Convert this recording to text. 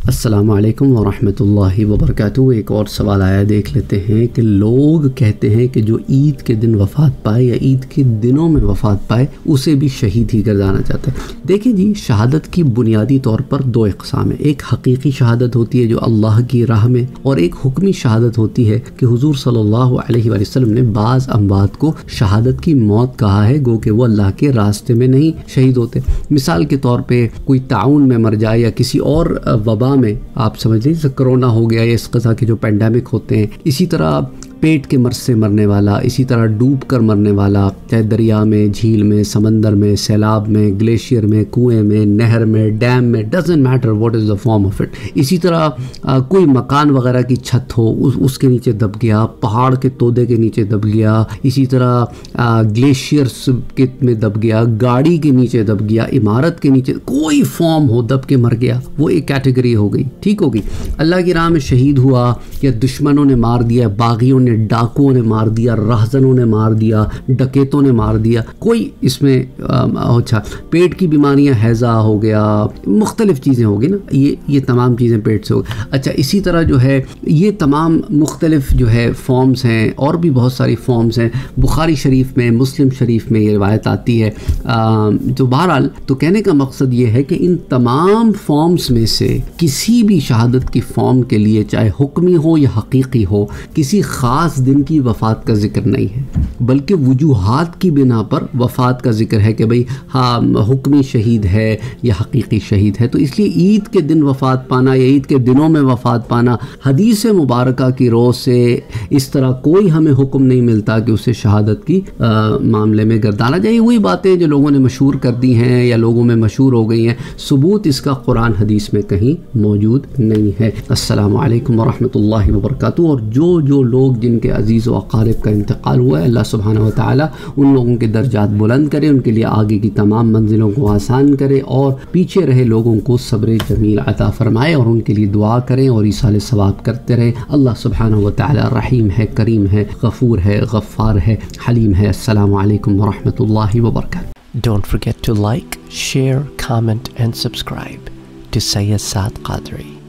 السلام علیکم ورحمۃ اللہ وبرکاتہ۔ ایک اور سوال آیا، دیکھ لیتے ہیں کہ لوگ کہتے ہیں کہ جو عید کے دن وفات پائے یا عید کے دنوں میں وفات پائے اسے بھی شہید ہی گردانا چاہتے ہیں۔ دیکھیں جی، شہادت کی بنیادی طور پر دو اقسام ہیں، ایک حقیقی شہادت ہوتی ہے جو اللہ کی راہ میں، اور ایک حکمی شہادت ہوتی ہے کہ حضور صلی اللہ علیہ وآلہ وسلم نے بعض اموات کو شہادت کی موت کہا ہے، گو کہ وہ اللہ کے راستے میں نہیں شہید ہوتے۔ مثال کے طور پہ کوئی تعاون میں مر جائے یا کسی اور وبا میں، آپ سمجھ لیجیے کرونا ہو گیا یا اس قسم کے جو پینڈیمک ہوتے ہیں، اسی طرح پیٹ کے مرض سے مرنے والا، اسی طرح ڈوب کر مرنے والا، چاہے دریا میں، جھیل میں، سمندر میں، سیلاب میں، گلیشیئر میں، کنویں میں، نہر میں، ڈیم میں، doesn't matter what is the form of it. اسی طرح کوئی مکان وغیرہ کی چھت ہو، اس کے نیچے دب گیا، پہاڑ کے تودے کے نیچے دب گیا، اسی طرح گلیشیئرس میں دب گیا، گاڑی کے نیچے دب گیا، عمارت کے نیچے کوئی فارم ہو دب کے مر گیا، وہ ایک کیٹیگری ہو گئی، ٹھیک ہوگی۔ اللہ کی راہ میں شہید ہوا یا دشمنوں نے مار دیا، باغیوں نے، ڈاکوؤں نے مار دیا، راہزنوں نے مار دیا، ڈکیتوں نے مار دیا، کوئی اس میں اچھا پیٹ کی بیماریاں، ہیضہ ہو گیا، مختلف چیزیں ہوگی نا، یہ تمام چیزیں پیٹ سے ہو گئی۔ اچھا، اسی طرح جو ہے یہ تمام مختلف جو ہے فارمز ہیں، اور بھی بہت ساری فارمز ہیں، بخاری شریف میں، مسلم شریف میں یہ روایت آتی ہے۔ تو بہرحال تو کہنے کا مقصد یہ ہے کہ ان تمام فارمز میں سے کسی بھی شہادت کی فارم کے لیے، چاہے حکمی ہو یا حقیقی ہو، کسی خاص دن کی وفات کا ذکر نہیں ہے، بلکہ وجوہات کی بنا پر وفات کا ذکر ہے کہ بھئی ہاں حکمی شہید ہے یا حقیقی شہید ہے۔ تو اس لیے عید کے دن وفات پانا یا عید کے دنوں میں وفات پانا، حدیث مبارکہ کی روح سے اس طرح کوئی ہمیں حکم نہیں ملتا کہ اسے شہادت کی معاملے میں گردانا جائے۔ وہی باتیں جو لوگوں نے مشہور کر دی ہیں یا لوگوں میں مشہور ہو گئی ہیں، ثبوت اس کا قرآن حدیث میں کہیں موجود نہیں ہے۔ السلام علیکم ورحمۃ اللہ وبرکاتہ۔ اور جو لوگ جن کے عزیز و اقارب کا انتقال ہوا ہے، اللہ سبحانہ و تعالیٰ ان لوگوں کے درجات بلند کرے، ان کے لیے آگے کی تمام منزلوں کو آسان کرے، اور پیچھے رہے لوگوں کو صبر جمیل عطا فرمائے، اور ان کے لیے دعا کریں اور ایصال ثواب کرتے رہیں۔ اللہ سبحانہ و تعالیٰ رحیم ہے، کریم ہے، غفور ہے، غفار ہے، حلیم ہے۔ السلام علیکم ورحمۃ اللہ وبرکاتہ۔ Don't forget to like, share, comment and subscribe to Sayyid Saad Qadri.